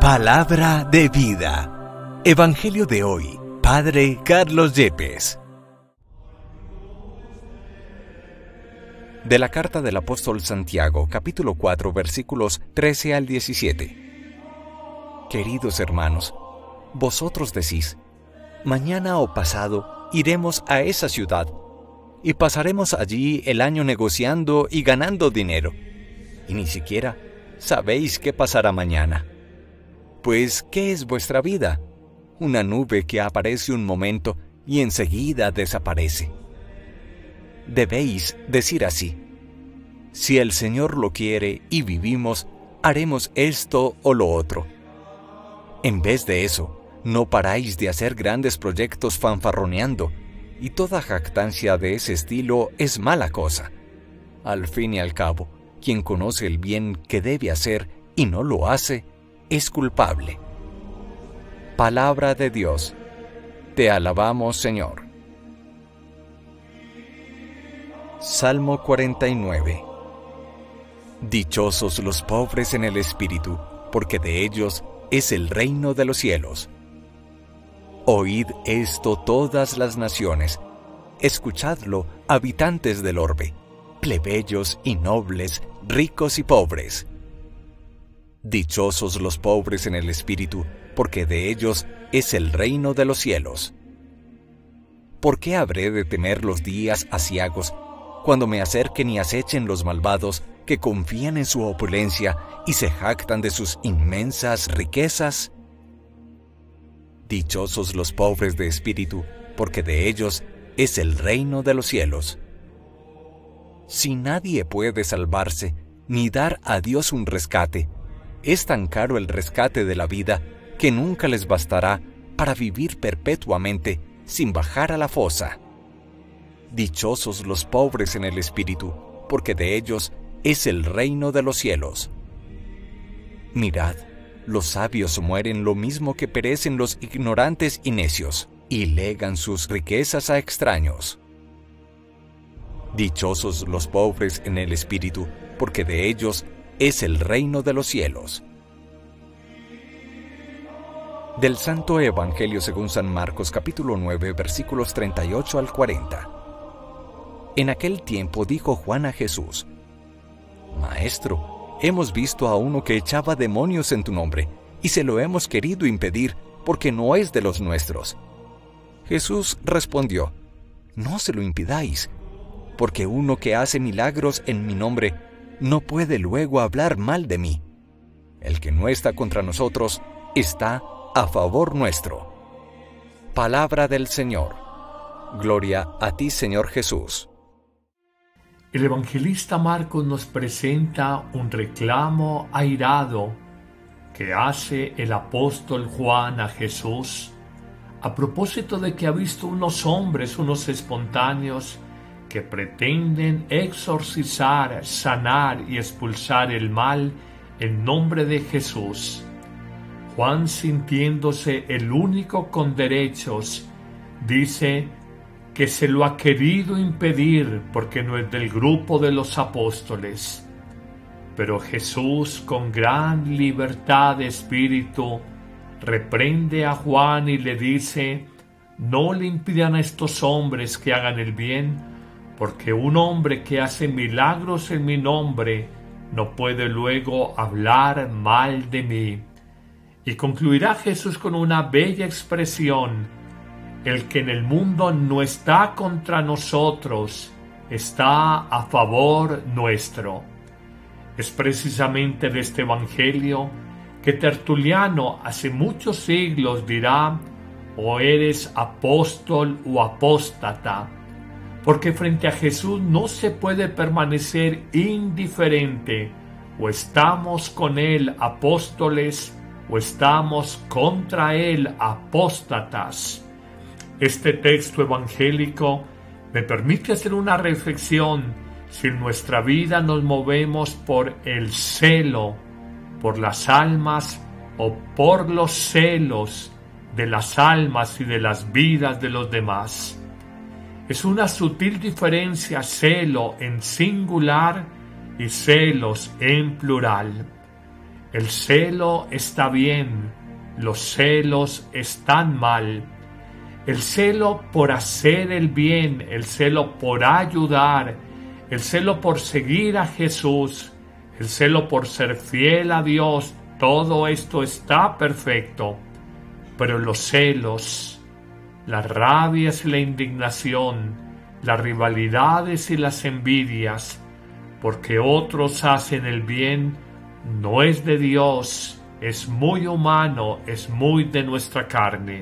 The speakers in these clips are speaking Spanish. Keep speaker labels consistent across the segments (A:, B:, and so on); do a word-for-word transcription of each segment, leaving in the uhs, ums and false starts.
A: Palabra de vida. Evangelio de hoy. Padre Carlos Yepes. De la carta del apóstol Santiago, capítulo cuatro, versículos trece al diecisiete. Queridos hermanos, vosotros decís, mañana o pasado iremos a esa ciudad, y pasaremos allí el año negociando y ganando dinero, y ni siquiera sabéis qué pasará mañana. Pues, ¿qué es vuestra vida? Una nube que aparece un momento y enseguida desaparece. Debéis decir así: si el Señor lo quiere y vivimos, haremos esto o lo otro. En vez de eso, no paráis de hacer grandes proyectos fanfarroneando, y toda jactancia de ese estilo es mala cosa. Al fin y al cabo, quien conoce el bien que debe hacer y no lo hace, es culpable. Palabra de Dios. Te alabamos, Señor. Salmo cuarenta y nueve. Dichosos los pobres en el espíritu, porque de ellos es el reino de los cielos. Oíd esto todas las naciones, escuchadlo, habitantes del orbe, plebeyos y nobles, ricos y pobres. Dichosos los pobres en el espíritu, porque de ellos es el reino de los cielos. ¿Por qué habré de temer los días aciagos, cuando me acerquen y acechen los malvados, que confían en su opulencia y se jactan de sus inmensas riquezas? Dichosos los pobres de espíritu, porque de ellos es el reino de los cielos. Si nadie puede salvarse, ni dar a Dios un rescate, es tan caro el rescate de la vida que nunca les bastará para vivir perpetuamente sin bajar a la fosa. Dichosos los pobres en el espíritu, porque de ellos es el reino de los cielos. Mirad, los sabios mueren lo mismo que perecen los ignorantes y necios, y legan sus riquezas a extraños. Dichosos los pobres en el espíritu, porque de ellos es el reino de los cielos. Del Santo Evangelio según San Marcos, capítulo nueve, versículos treinta y ocho al cuarenta. En aquel tiempo dijo Juan a Jesús: Maestro, hemos visto a uno que echaba demonios en tu nombre, y se lo hemos querido impedir, porque no es de los nuestros. Jesús respondió: No se lo impidáis, porque uno que hace milagros en mi nombre no puede luego hablar mal de mí. El que no está contra nosotros está a favor nuestro. Palabra del Señor. Gloria a ti, Señor Jesús.
B: El evangelista Marcos nos presenta un reclamo airado que hace el apóstol Juan a Jesús a propósito de que ha visto unos hombres, unos espontáneos, que pretenden exorcizar, sanar y expulsar el mal en nombre de Jesús. Juan, sintiéndose el único con derechos, dice que se lo ha querido impedir porque no es del grupo de los apóstoles. Pero Jesús, con gran libertad de espíritu, reprende a Juan y le dice: no le impidan a estos hombres que hagan el bien, porque un hombre que hace milagros en mi nombre no puede luego hablar mal de mí. Y concluirá Jesús con una bella expresión: el que en el mundo no está contra nosotros, está a favor nuestro. Es precisamente de este evangelio que Tertuliano hace muchos siglos dirá: o eres apóstol o apóstata, porque frente a Jesús no se puede permanecer indiferente. O estamos con Él apóstoles, o estamos contra Él apóstatas. Este texto evangélico me permite hacer una reflexión si en nuestra vida nos movemos por el celo, por las almas o por los celos de las almas y de las vidas de los demás. Es una sutil diferencia celo en singular y celos en plural. El celo está bien, los celos están mal. El celo por hacer el bien, el celo por ayudar, el celo por seguir a Jesús, el celo por ser fiel a Dios, todo esto está perfecto. Pero los celos, las rabias y la indignación, las rivalidades y las envidias, porque otros hacen el bien, no es de Dios, es muy humano, es muy de nuestra carne.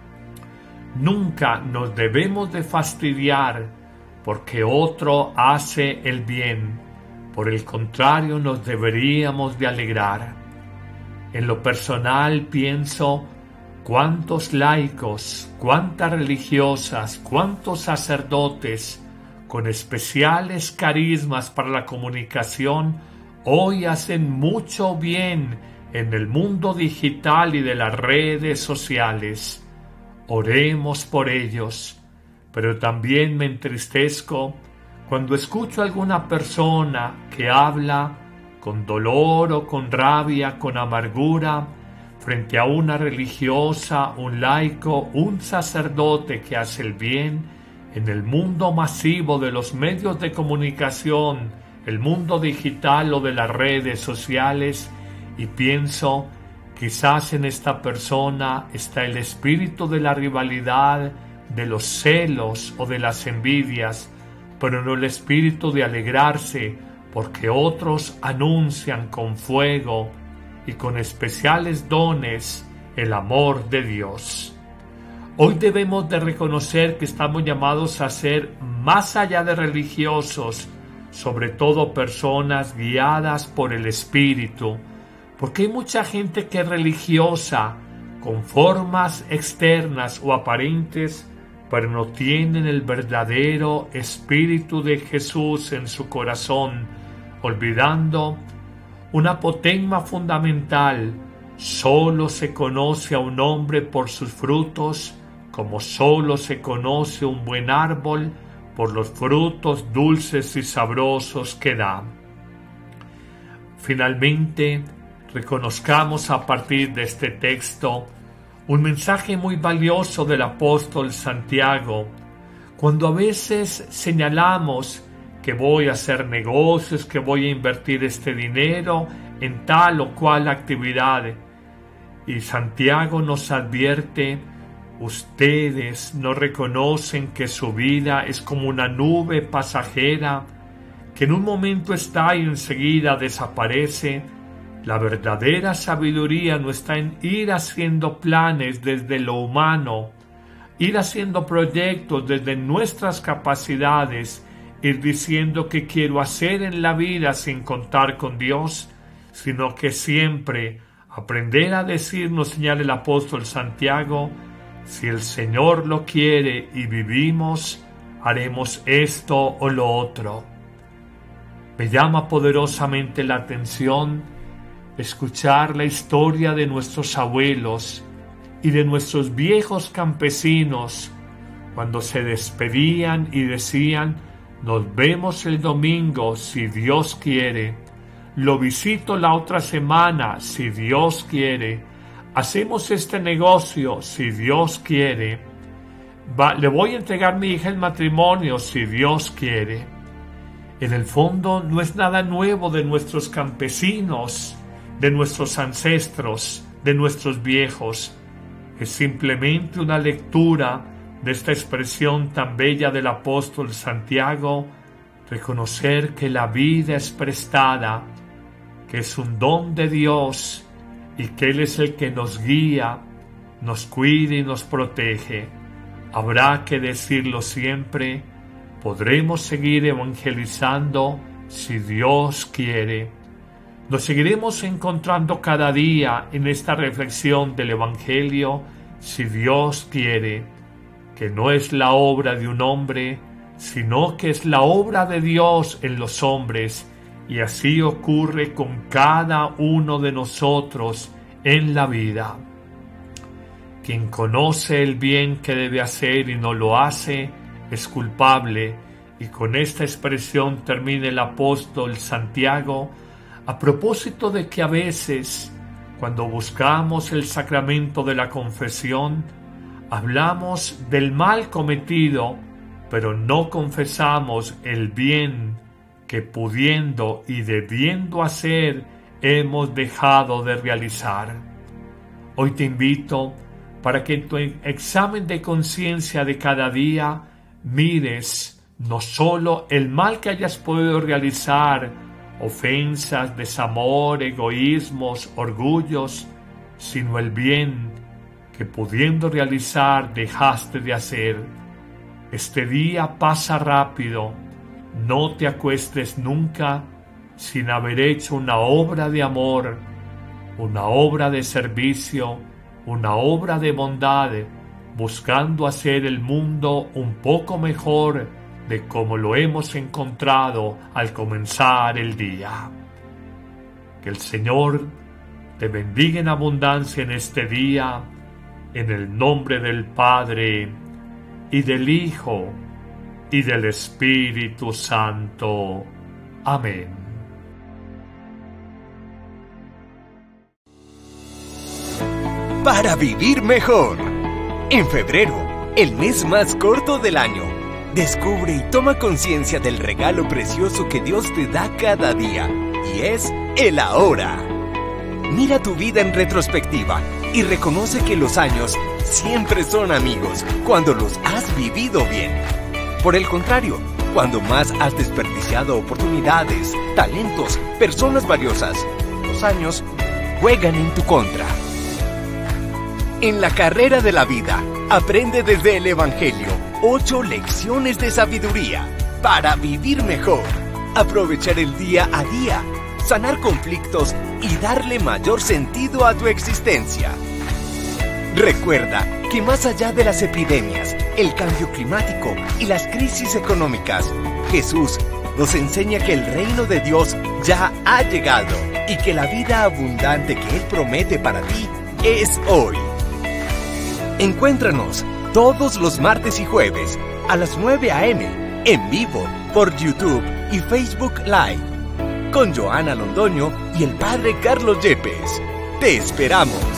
B: Nunca nos debemos de fastidiar porque otro hace el bien. Por el contrario, nos deberíamos de alegrar. En lo personal pienso cuántos laicos, cuántas religiosas, cuántos sacerdotes con especiales carismas para la comunicación hoy hacen mucho bien en el mundo digital y de las redes sociales. Oremos por ellos, pero también me entristezco cuando escucho a alguna persona que habla con dolor o con rabia, con amargura, frente a una religiosa, un laico, un sacerdote que hace el bien en el mundo masivo de los medios de comunicación, el mundo digital o de las redes sociales, y pienso, quizás en esta persona está el espíritu de la rivalidad, de los celos o de las envidias, pero no el espíritu de alegrarse porque otros anuncian con fuego y con especiales dones el amor de Dios. Hoy debemos de reconocer que estamos llamados a ser más allá de religiosos, sobre todo personas guiadas por el Espíritu, porque hay mucha gente que es religiosa, con formas externas o aparentes, pero no tienen el verdadero Espíritu de Jesús en su corazón, olvidando un apotegma fundamental: solo se conoce a un hombre por sus frutos, como solo se conoce un buen árbol por los frutos dulces y sabrosos que da. Finalmente, reconozcamos a partir de este texto un mensaje muy valioso del apóstol Santiago, cuando a veces señalamos que voy a hacer negocios, que voy a invertir este dinero en tal o cual actividad. Y Santiago nos advierte: ustedes no reconocen que su vida es como una nube pasajera, que en un momento está y enseguida desaparece. La verdadera sabiduría no está en ir haciendo planes desde lo humano, ir haciendo proyectos desde nuestras capacidades, ir diciendo qué quiero hacer en la vida sin contar con Dios, sino que siempre aprender a decir, nos señala el apóstol Santiago: si el Señor lo quiere y vivimos, haremos esto o lo otro. Me llama poderosamente la atención escuchar la historia de nuestros abuelos y de nuestros viejos campesinos cuando se despedían y decían: nos vemos el domingo si Dios quiere, lo visito la otra semana si Dios quiere, hacemos este negocio si Dios quiere, Va, le voy a entregar a mi hija en matrimonio si Dios quiere. En el fondo no es nada nuevo de nuestros campesinos, de nuestros ancestros, de nuestros viejos. Es simplemente una lectura de esta expresión tan bella del apóstol Santiago: reconocer que la vida es prestada, que es un don de Dios y que Él es el que nos guía, nos cuida y nos protege. Habrá que decirlo siempre: podremos seguir evangelizando si Dios quiere. Nos seguiremos encontrando cada día en esta reflexión del Evangelio si Dios quiere, que no es la obra de un hombre, sino que es la obra de Dios en los hombres, y así ocurre con cada uno de nosotros en la vida. Quien conoce el bien que debe hacer y no lo hace, es culpable, y con esta expresión termina el apóstol Santiago: a propósito de que a veces, cuando buscamos el sacramento de la confesión, hablamos del mal cometido, pero no confesamos el bien que pudiendo y debiendo hacer hemos dejado de realizar. Hoy te invito para que en tu examen de conciencia de cada día mires no solo el mal que hayas podido realizar, ofensas, desamor, egoísmos, orgullos, sino el bien que pudiendo realizar dejaste de hacer. Este día pasa rápido, no te acuestes nunca sin haber hecho una obra de amor, una obra de servicio, una obra de bondad, buscando hacer el mundo un poco mejor de como lo hemos encontrado al comenzar el día. Que el Señor te bendiga en abundancia en este día, en el nombre del Padre, y del Hijo, y del Espíritu Santo. Amén.
C: Para vivir mejor. En febrero, el mes más corto del año, descubre y toma conciencia del regalo precioso que Dios te da cada día, y es el ahora. Mira tu vida en retrospectiva y reconoce que los años siempre son amigos cuando los has vivido bien. Por el contrario, cuando más has desperdiciado oportunidades, talentos, personas valiosas, los años juegan en tu contra. En la carrera de la vida, aprende desde el Evangelio ocho lecciones de sabiduría para vivir mejor, aprovechar el día a día, sanar conflictos y darle mayor sentido a tu existencia. Recuerda que más allá de las epidemias, el cambio climático y las crisis económicas, Jesús nos enseña que el reino de Dios ya ha llegado y que la vida abundante que Él promete para ti es hoy. Encuéntranos todos los martes y jueves a las nueve a eme en vivo por YouTube y Facebook Live con Joana Londoño y el Padre Carlos Yepes. ¡Te esperamos!